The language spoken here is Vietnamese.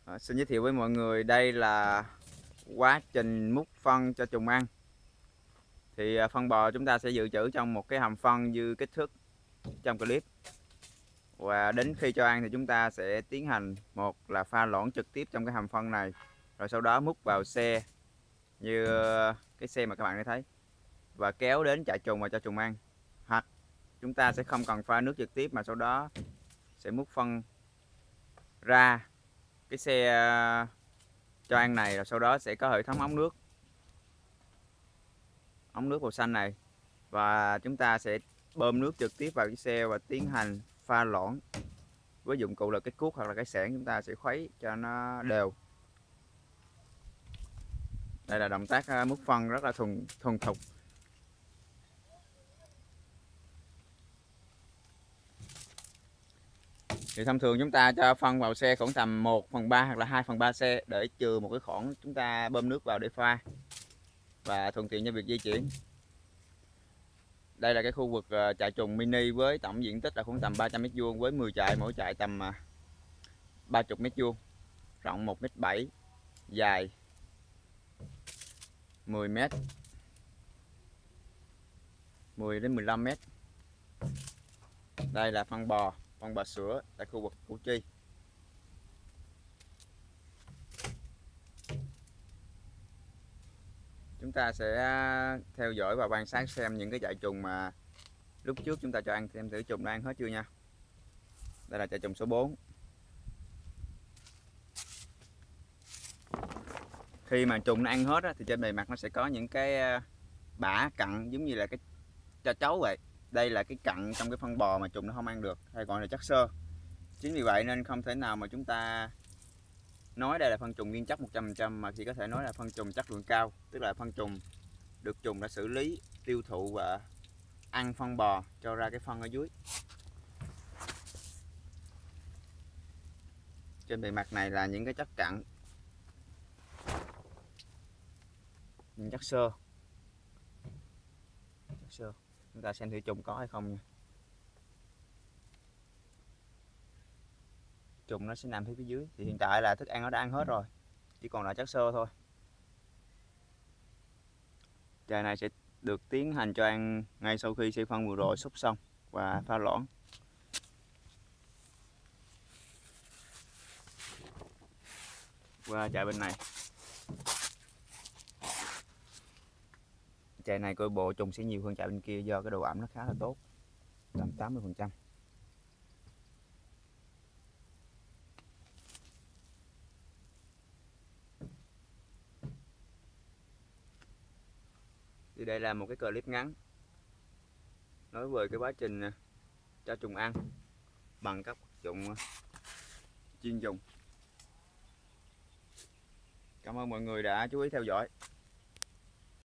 Xin giới thiệu với mọi người đây là quá trình múc phân cho trùng ăn. Thì phân bò chúng ta sẽ dự trữ trong một cái hầm phân như kích thước trong clip. Và đến khi cho ăn thì chúng ta sẽ tiến hành một là pha loãng trực tiếp trong cái hầm phân này, rồi sau đó múc vào xe như cái xe mà các bạn thấy, và kéo đến trại trùng và cho trùng ăn. Hoặc chúng ta sẽ không cần pha nước trực tiếp mà sau đó sẽ múc phân ra cái xe cho ăn này, rồi sau đó sẽ có hệ thống ống nước màu xanh này, và chúng ta sẽ bơm nước trực tiếp vào cái xe và tiến hành pha loãng với dụng cụ là cái cuốc hoặc là cái xẻng. Chúng ta sẽ khuấy cho nó đều. Đây là động tác múc phân rất là thuần thục. Thì thông thường chúng ta cho phân vào xe khoảng tầm 1/3 hoặc là 2/3 xe, để chừa một cái khoảng chúng ta bơm nước vào để pha và thuận tiện cho việc di chuyển. Đây là cái khu vực trại trùng mini với tổng diện tích là khoảng tầm 300 m², với 10 trại, mỗi trại tầm 30 m², rộng 1,7 m, dài 10 m, 10 đến 15 m. Đây là phân bò sữa tại khu vực Củ Chi. Chúng ta sẽ theo dõi và quan sát xem những cái trại trùng mà lúc trước chúng ta cho ăn, xem thử trùng đã ăn hết chưa nha. Đây là trại trùng số 4. Khi mà trùng nó ăn hết thì trên bề mặt nó sẽ có những cái bã cặn giống như là cái cho chấu vậy. Đây là cái cặn trong cái phân bò mà trùng nó không ăn được, hay gọi là chất xơ. Chính vì vậy nên không thể nào mà chúng ta nói đây là phân trùng nguyên chất 100%, mà chỉ có thể nói là phân trùng chất lượng cao, tức là phân trùng được trùng đã xử lý, tiêu thụ và ăn phân bò cho ra cái phân ở dưới. Trên bề mặt này là những cái chất cặn, những chất xơ. Chúng ta xem thử trùng có hay không nha. Trùng nó sẽ nằm phía dưới. Thì hiện tại là thức ăn nó đã ăn hết rồi, chỉ còn là chất xơ thôi. Trại này sẽ được tiến hành cho ăn ngay sau khi xay phân vừa rồi xúc xong và pha loãng. Qua trại bên này, trại này coi bộ trùng sẽ nhiều hơn trại bên kia do cái độ ẩm nó khá là tốt, tầm 80%. Thì đây là một cái clip ngắn nói về cái quá trình cho trùng ăn bằng các vật dụng chuyên dùng. Cảm ơn mọi người đã chú ý theo dõi.